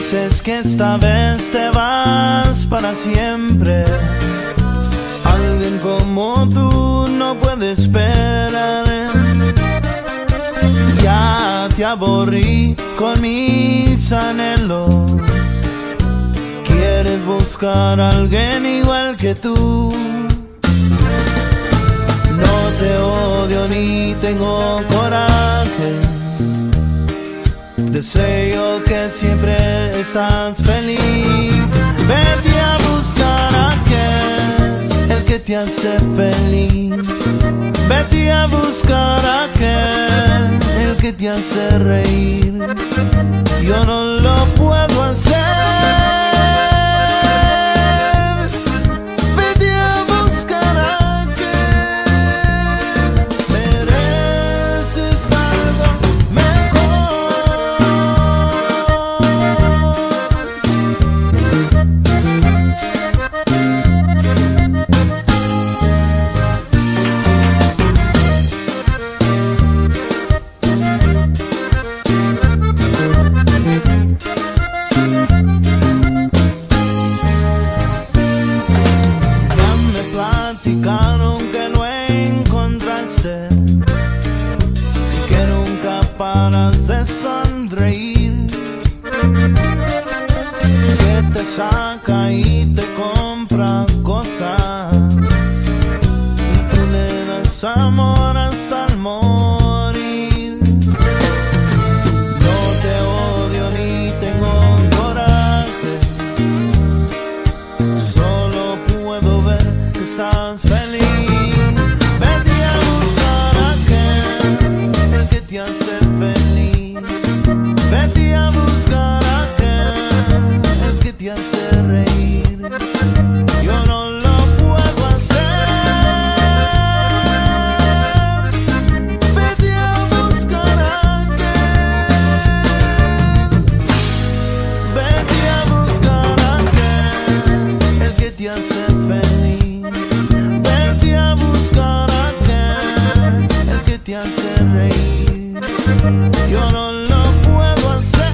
dices que esta vez te vas para siempre. Alguien como tú no puede esperar. Ya te aburrí con mis anhelos. Quieres buscar a alguien igual que tú. No te odio ni tengo coraje. Deseo que siempre estás feliz. Vete a buscar a aquel, el que te hace feliz. Vete a buscar a aquel, el que te hace reír. Yo no lo puedo hacer. Que no encontraste y que nunca paras de sonreír, que te saca y te compra cosas y tú le das amor hasta el morir. No te odio ni tengo coraje, solo puedo ver que estás feliz. Vete a buscar a aquel, el que te hace feliz. Vete a buscar a aquel, el que te hace reír. Yo no lo puedo hacer. Vete a buscar a aquel. Vete a buscar a aquel, el que te hace feliz. Vete a buscar a aquel, el que te hace reír. Yo no lo puedo hacer.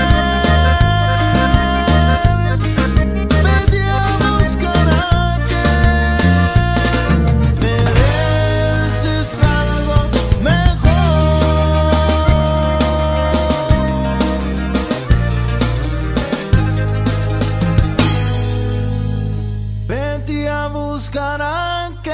Vete a buscar a aquel. Mereces algo mejor. Vete a buscar a aquel.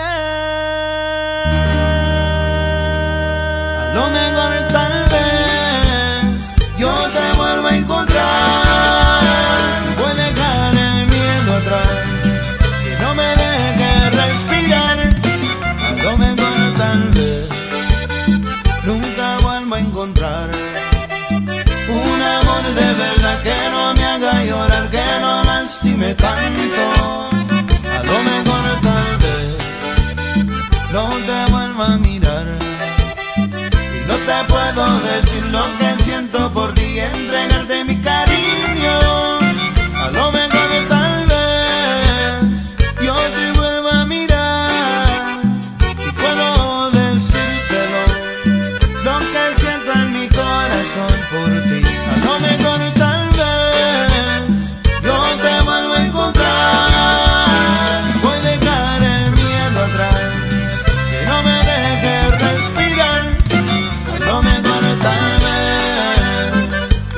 A lo mejor tal vez yo te vuelvo a encontrar. Voy a dejar el miedo atrás, que no me deje respirar. A lo mejor tal vez nunca vuelvo a encontrar un amor de verdad que no me haga llorar, que no lastime tanto. A lo mejor tal vez no te vuelva a mirar y no te puedo decir lo que siento por ti, entregarte mi cariño. A lo mejor tal vez yo te vuelva a mirar y puedo decírtelo lo que siento en mi corazón por ti. A lo mejor tal vez yo te vuelvo a encontrar. Voy a dejar el miedo atrás, que no me deje respirar. A lo mejor tal vez.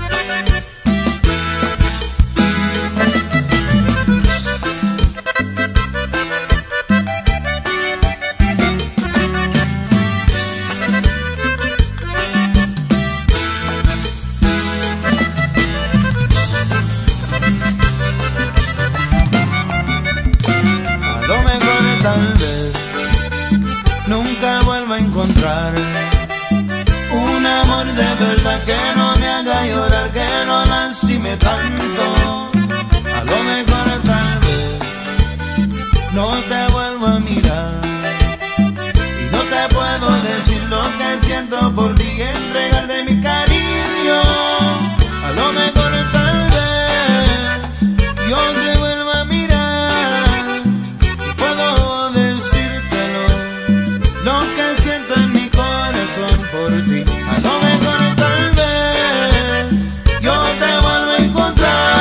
A lo mejor tal vez nunca vuelva a encontrar un amor de verdad que no me haga llorar, que no lastime tanto. A lo mejor tal vez no te vuelvo a mirar y no te puedo decir lo que siento por ti, entregarte mi cariño. A lo mejor tal vez yo te vuelvo a mirar y puedo decírtelo lo que siento en mi corazón por ti. A lo mejor tal vez yo te vuelvo a encontrar.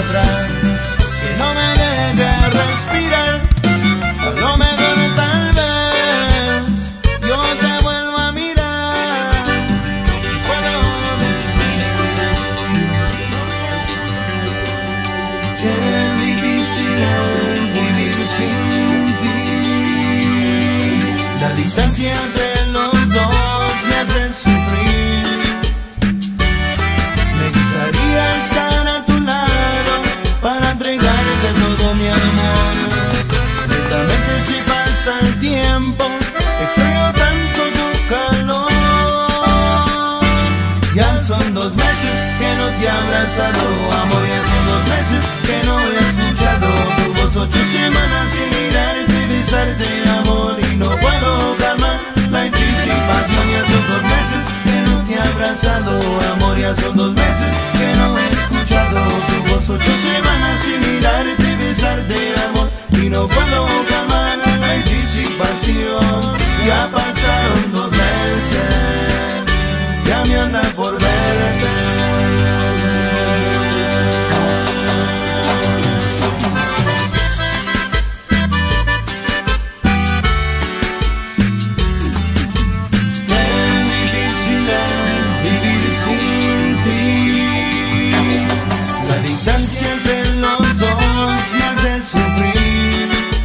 atrás que no me deje respirar. A lo mejor tal vez yo te vuelvo a mirar y puedo decir que difícil es vivir sin ti. La distancia entre los dos me hace sufrir. Me gustaría estar a tu lado para entregarte todo mi amor. Lentamente si pasa el tiempo, extraño tanto tu calor. Ya son 2 meses que no te he abrazado, amor, ya son 2 meses que no he escuchado tu voz. 8 semanas sin mirarte y besarte, amor, y no puedo calmar la anticipación. Ya son 2 meses que no te he abrazado, amor, ya son 2 meses que no he escuchado tu voz. 8 semanas sin mirarte y besarte, amor, y no puedo calmar la anticipación. Ya pasaron 2 meses, ya me anda por verte. Distancia entre los dos me hace sufrir.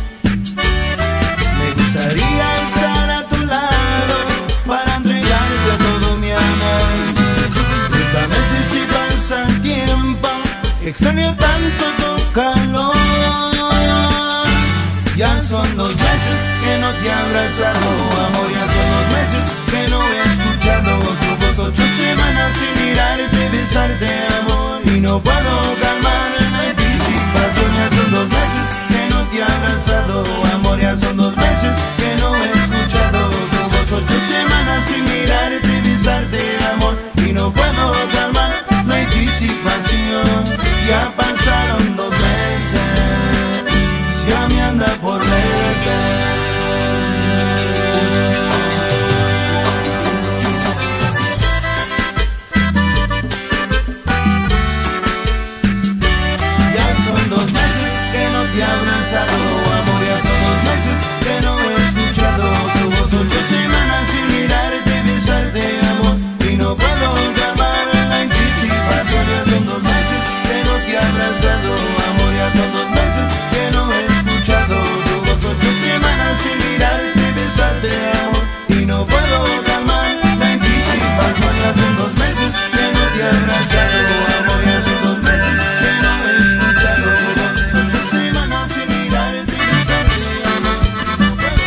Me gustaría estar a tu lado para entregarte todo mi amor. Lentamente si pasa el tiempo, extraño tanto tu calor. Ya son 2 meses que no te he abrazado, amor, ya son 2 meses que no he escuchado tu voz. 8 semanas sin mirarte, besarte, amor, y no puedo calmar la anticipación. Ya son 2 meses que no te he abrazado, amor, ya son 2 meses que no he escuchado tu voz. 8 semanas sin mirarte, besarte, amor, y no puedo calmar la anticipación. Ya pasaron 2 meses, ya me anda por verte. Te he abrazado, amor, ya son 2 meses que no he escuchado tu voz. 8 semanas sin mirarte, besarte, amor, y no puedo calmar la anticipación. Ya son 2 meses que no te he abrazado, amor, ya son 2 meses que no he escuchado tu voz. 8 semanas sin mirarte, besarte, amor, y no puedo calmar la anticipación. Ya son 2 meses que no te he abrazado, amor, ya son 2 meses que no he escuchado tu voz. 8 semanas sin mirarte, besarte, amor, y no puedo.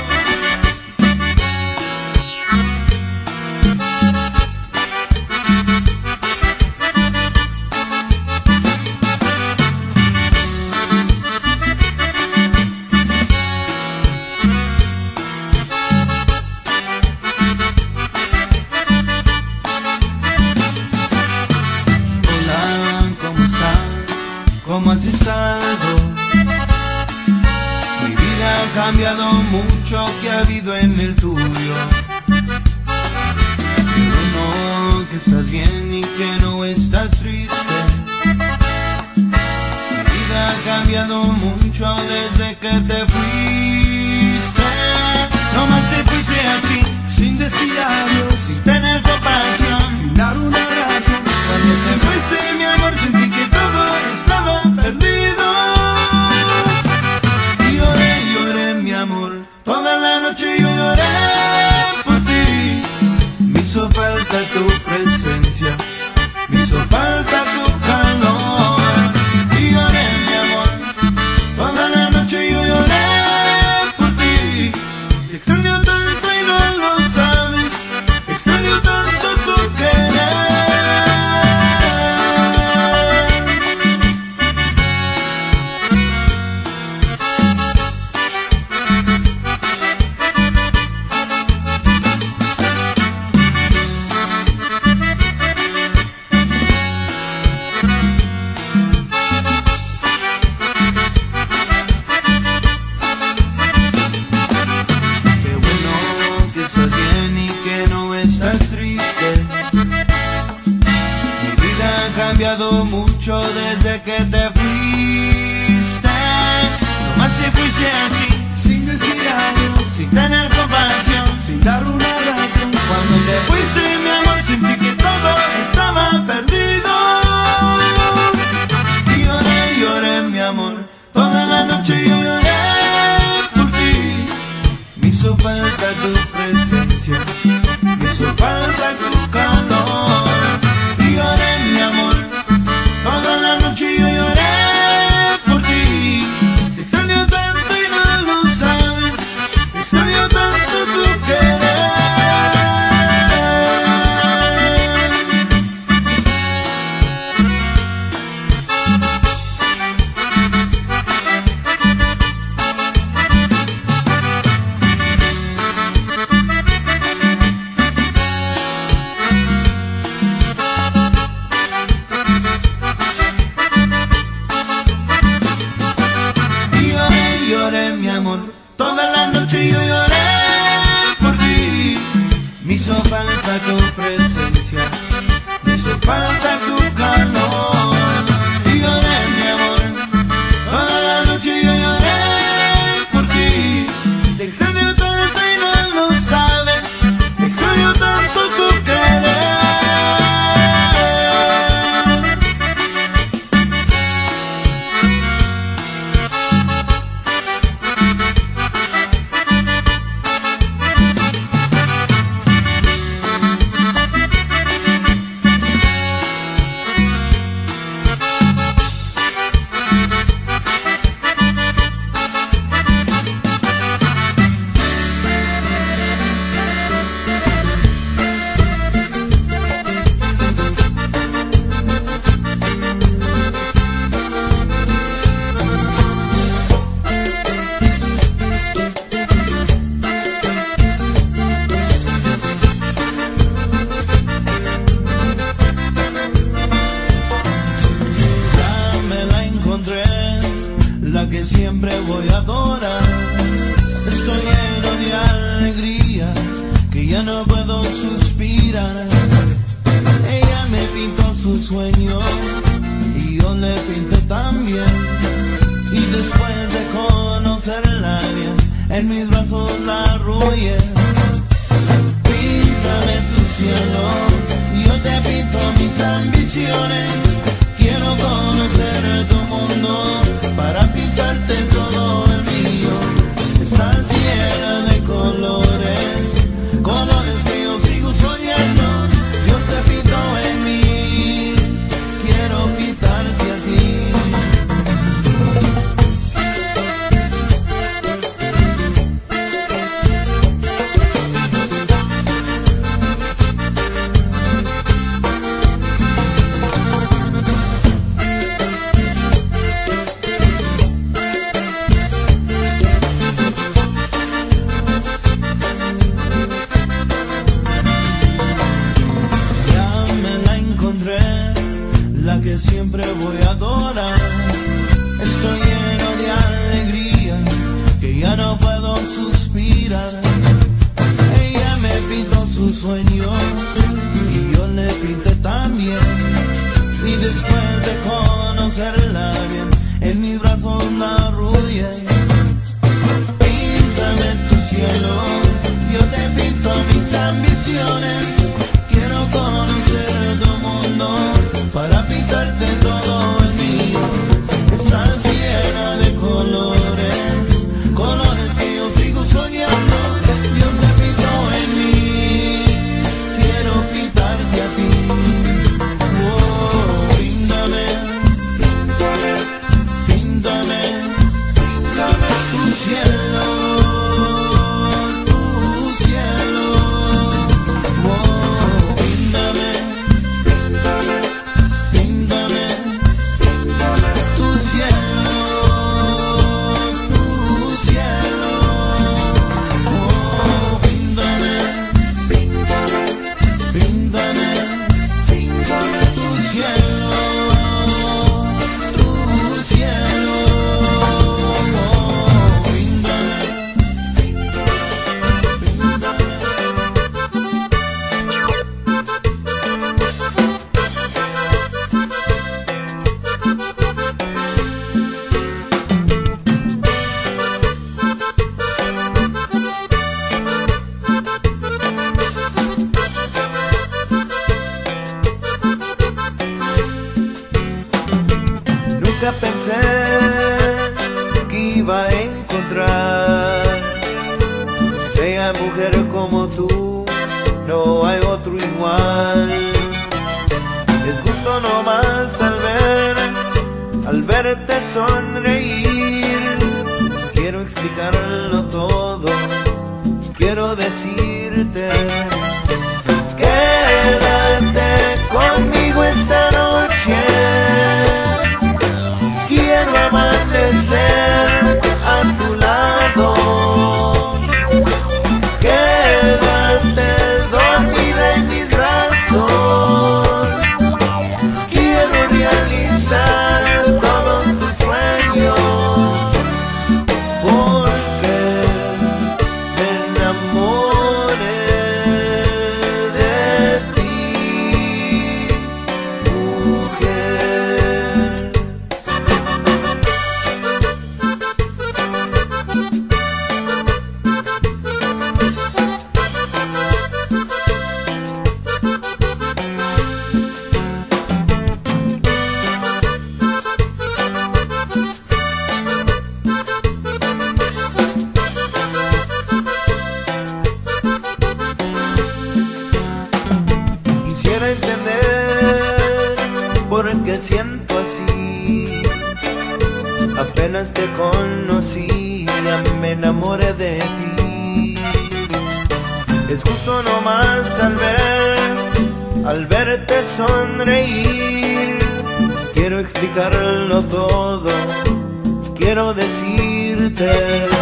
Hola, ¿cómo estás? ¿Cómo has estado? Mi vida ha cambiado mucho, ¿qué ha habido en el tuyo? Pero no, que estás bien y que no estás triste. Mi vida ha cambiado mucho desde que te fuiste. No más te fuiste así, sin decir adiós, sin tener compasión, sin dar un abrazo. Cuando te fuiste, mi amor, sentí que todo estaba perdido. Y lloré, mi amor, toda la noche yo lloré por ti. Me hizo falta tu presencia, me hizo falta tu calor. Y lloré, mi amor, toda la noche yo lloré desde que te fuiste. Nomás si fuiste así, sin decir adiós, sin tener compasión, sin dar una razón. Cuando te fuiste, mi amor, sentí que todo estaba perdido. Y lloré, lloré, mi amor, toda la noche yo lloré por ti. Me hizo falta tu presencia, me hizo falta tu calor. Y lloré, mi amor, toda la noche yo lloré por ti. Te extraño tanto y no lo sabes, te extraño tanto tu querer. Lloré, mi amor, toda la noche yo lloré por ti. Me hizo falta tu presencia, me hizo falta tu calor. Y lloré, mi amor, toda la noche yo lloré por ti. Te extraño tanto y no lo sabes, te extraño tanto tu querer. La que siempre voy a adorar. Estoy lleno de alegría, que ya no puedo suspirar. Ella me pintó su sueño y yo le pinté también. Y después de conocerla bien, en mis brazos la arrullé. Píntame tu cielo, yo te pinto mis ambiciones. Quiero conocer tu mundo para pintarte todo el mío. Estás llena de colores, colores que yo sigo soñando. Dios te pintó en mí, quiero pintarte a ti. La que siempre voy a adorar. Estoy lleno de alegría, que ya no puedo suspirar. Ella me pintó su sueño y yo le pinté también. Y después de conocerla bien, en mis brazos la arrullé. Píntame tu cielo, yo te pinto mis ambiciones. Quiero conocer tu mundo para pintarte todo el mío. Estás llena de colores, colores que yo sigo soñando. Dios me pintó en mí, quiero pintarte a ti. Oh, píntame Nunca pensé que iba a encontrar bella mujer como tú, no hay otro igual. Es justo nomás al verte sonreír. Quiero explicarlo todo, quiero decirte: quédate conmigo esta noche. Quiero amanecer a tu lado. Quédate dormida en mis brazos. Quiero realizar todos tus sueños, porque me enamoré de ti, mujer. Quisiera entender por qué siento así. Apenas te conocí, ya me enamoré de ti. Es justo nomás al verte sonreír. Quiero explicarlo todo, quiero decirte: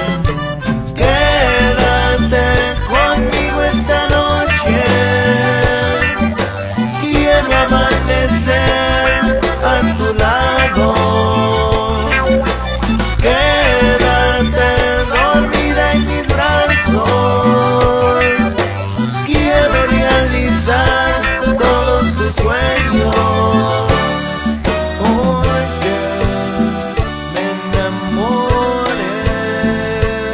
quédate conmigo esta noche. Quiero amanecer a tu lado. Quédate dormida en mis brazos. Quiero realizar todos tus sueños, porque me enamoré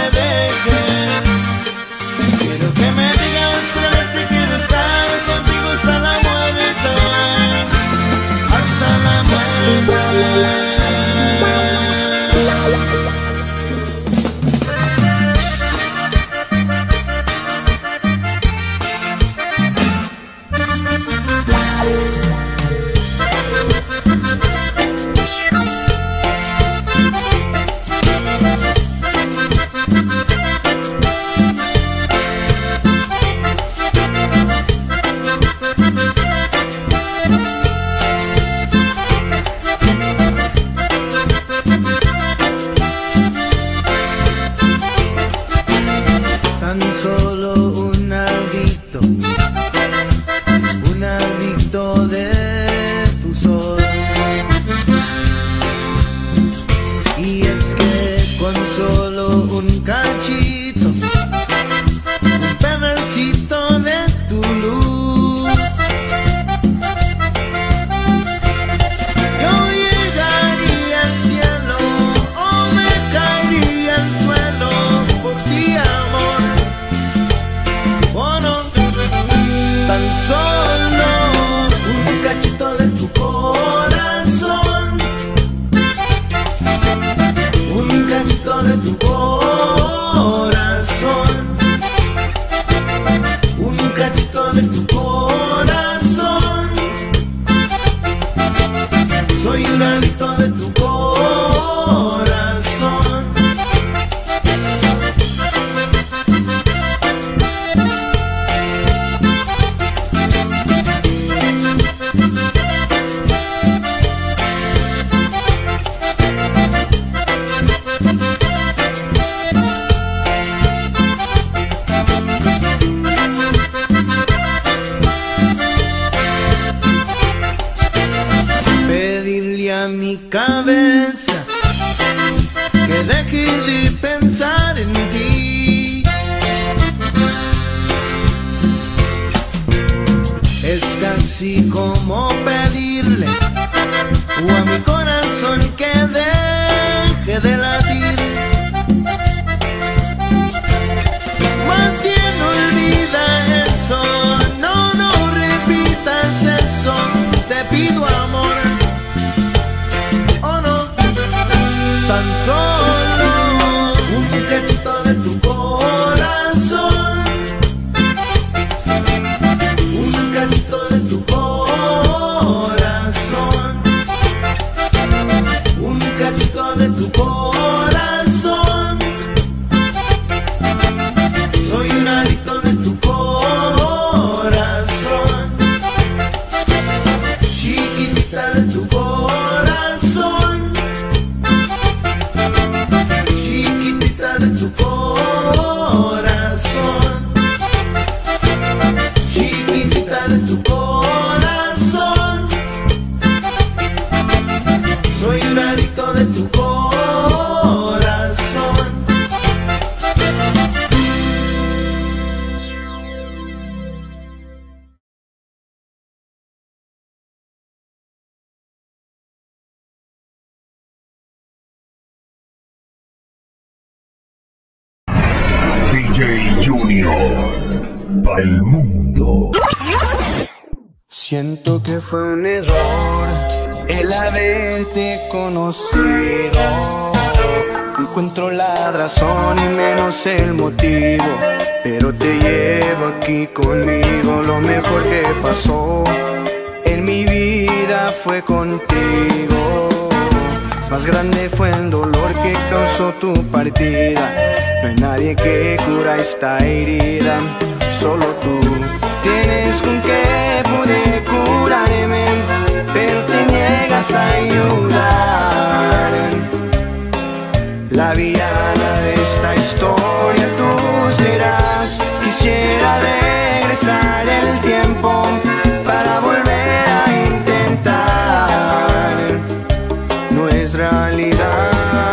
dejes. Quiero que me digas solamente quiero estar contigo hasta la muerte, hasta la muerte. Tan solo un adicto de tu sol. Y es que con solo un cachito, un pedacito de tu luz, yo llegaría al cielo o me caería al suelo por ti, amor. Oh no, tan solo un cachito de tu corazón, un cachito de tu corazón, un cachito de tu corazón. Soy un adicto de tu corazón. Pedirle a mi cabeza que deje de pensar en ti. Es casi como pedirle o a mi corazón que deje de latir. Más bien olvida eso, no repitas eso, te pido amor. Oh no, tan solo un cachito de tu corazón, un cachito de tu corazón, un cachito de tu corazón. Soy un adicto de tu corazón, chiquitita de tu corazón, chiquitita de tu corazón, chiquitita de tu corazón. Soy un adicto de tu corazón. DJ Junior para el mundo. Siento que fue un error el haberte conocido. No encuentro la razón y menos el motivo, pero te llevo aquí conmigo. Lo mejor que pasó en mi vida fue contigo. Más grande fue el dolor que causó tu partida. No hay nadie que cura esta herida, solo tú tienes con qué poder curarme, pero te niegas a ayudar. La villana de esta historia tú serás. Quisiera regresar el tiempo para volver a intentar nuestra realidad.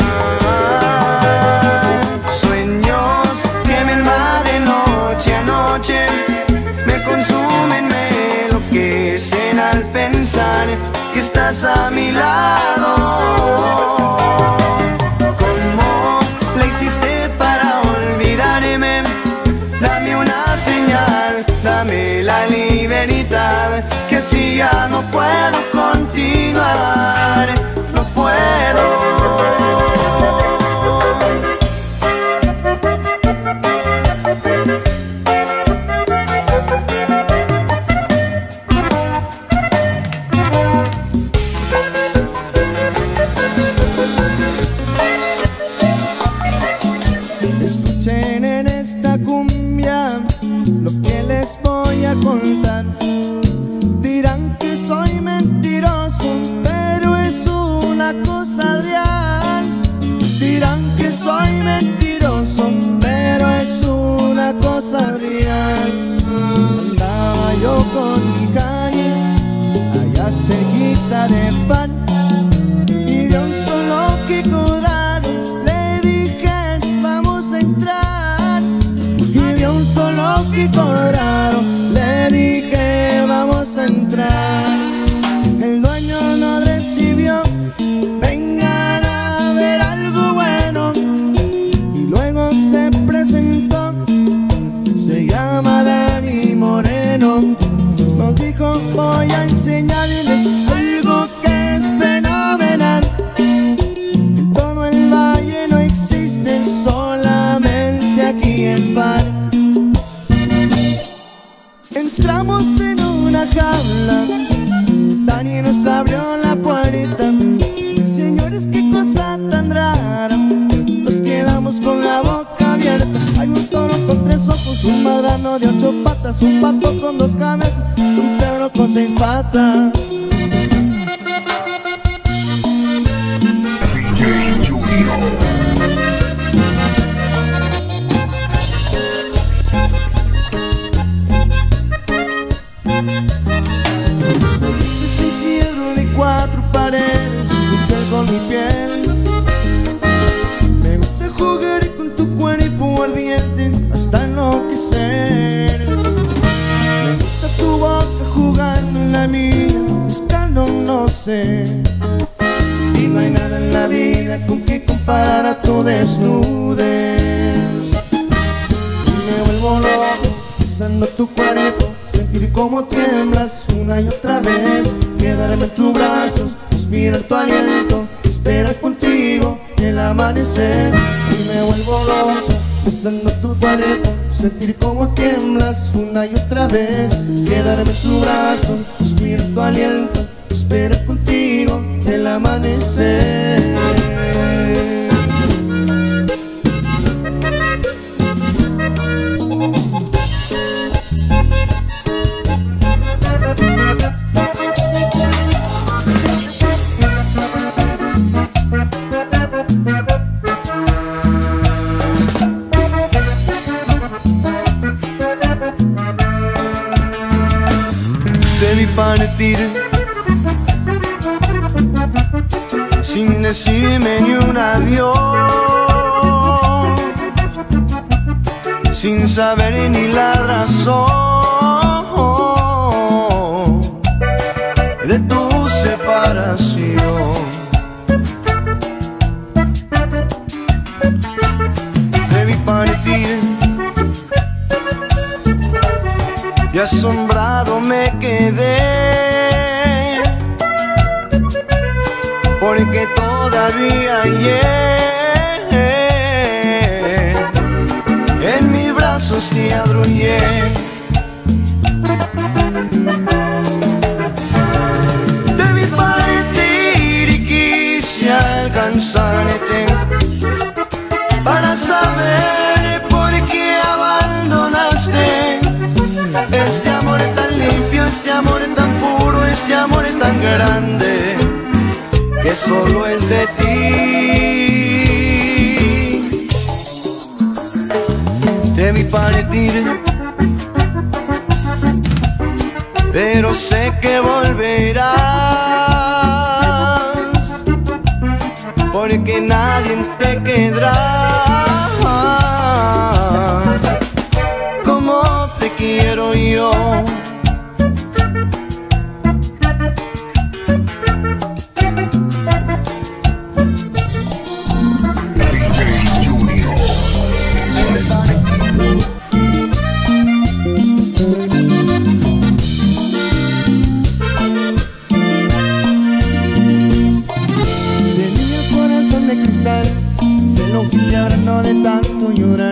Sueños que me invaden noche a noche, me consumen, me enloquecen al pensar que estás a mi lado. ¿Cómo le hiciste para olvidar? ya no puedo continuar, no puedo. Escuchen en esta cumbia lo que les voy a contar. Dirán que soy mentiroso, pero es una cosa real. Dirán que soy mentiroso, pero es una cosa real. Andaba yo con mi Jani allá cerquita de Pan, y de un solo Kiko raro le dije vamos a entrar. Y de un solo Kiko raro le dije vamos a entrar. El dueño no recibió, vengan a ver algo bueno, y luego se presentó, se llama Dani Moreno. Nos dijo voy a enseñarles algo que es fenomenal. En todo el valle no existe, solamente aquí en Par. Entramos en una jaula, Dani nos abrió la puerta. Señores, qué cosa tan rara, nos quedamos con la boca abierta. Hay un toro con 3 ojos, un marrano de 8 patas, un pato con 2 cabezas, un perro con 6 patas. DJ Junior. Este encierro de 4 paredes, pintar con mi piel. Me gusta jugar con tu cuerpo ardiente hasta enloquecer. Me gusta tu boca jugando en la mía, buscando no sé. Y no hay nada en la vida con que comparar a tu desnudez. Y me vuelvo loco besando tu cuerpo, sentir cómo tiemblas una y otra vez. Quedarme en tus brazos, respirar tu aliento, esperar contigo el amanecer. Y me vuelvo loco besando tu cuerpo, sentir cómo tiemblas una y otra vez. Quedarme en tus brazos, respirar tu aliento, esperar contigo el amanecer. Debí partir sin decirme ni un adiós, sin saber ni la razón de tu separación. Debí partir y asombrado me quedé, porque todavía ayer en mis brazos te arrullé. Debí partir y quise alcanzarte para saber por qué abandonaste este amor tan limpio, este amor tan puro, este amor tan grande que solo es de ti. Debí partir, pero sé que volverás, porque nadie te quedará como te quiero yo.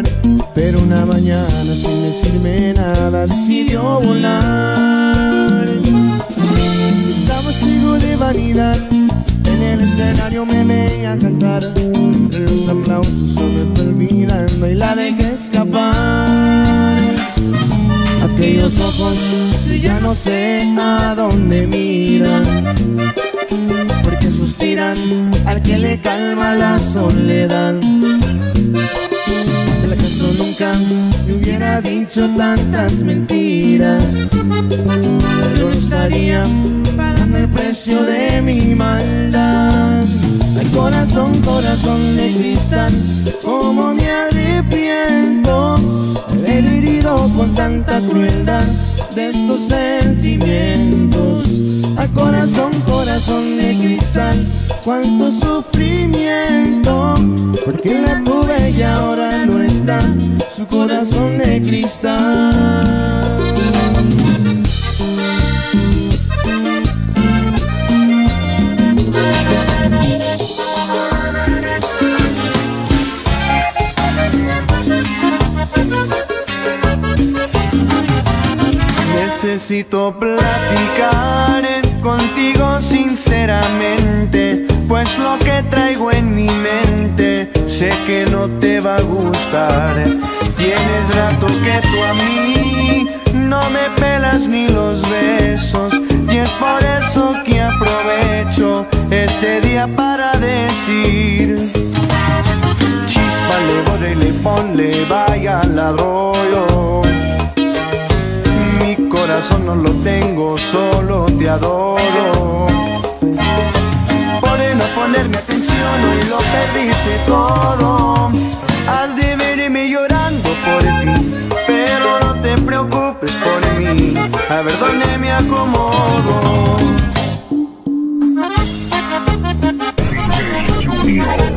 pero una mañana sin decirme nada decidió volar. Estaba ciego de vanidad, en el escenario me veía cantar. Entre los aplausos se me fue olvidando y la dejé escapar. Aquellos ojos ya no sé a dónde miran, porque suspiran al que le calma la soledad. Si el acaso nunca me hubiera dicho tantas mentiras, yo no estaría pagando el precio de mi maldad. Ay, corazón, corazón de cristal, cómo me arrepiento de haber herido con tanta crueldad de estos sentimientos. Ay, corazón, corazón de cristal, cuánto sufrimiento, porque la tuve y ahora no está su corazón de cristal. Necesito platicar contigo sinceramente, pues lo que traigo en mi mente sé que no te va a gustar. Tienes rato que tú a mí no me pelas ni los besos, y es por eso que aprovecho este día para decir: chíspale, bórrele, ponle, vaya al arroyo. Mi corazón no lo tengo, solo te adoro. Por no ponerme atención, hoy lo perdiste todo. Has de verme llorando por ti, pero no te preocupes por mí, a ver dónde me acomodo. DJ Junior.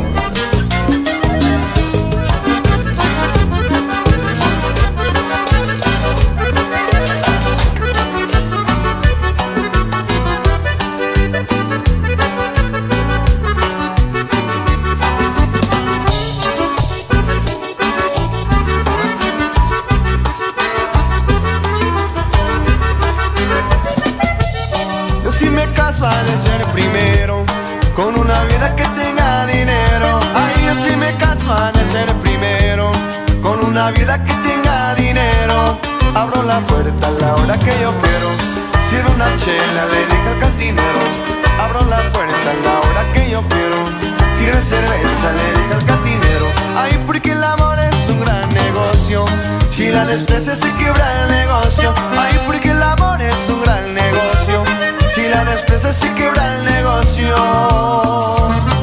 Ha de ser primero, con una vida que tenga dinero. Ay, yo sí me caso, ha de ser primero, con una vida que tenga dinero. Abro la puerta a la hora que yo quiero, sirvo una chela, le dije al cantinero. Abro la puerta a la hora que yo quiero, sirve cerveza, le dije al cantinero. Ay, porque el amor es un gran negocio, si la desprecias se quiebra el negocio. Ay, porque el amor es un gran negocio, si la desprecias se quiebra el negocio.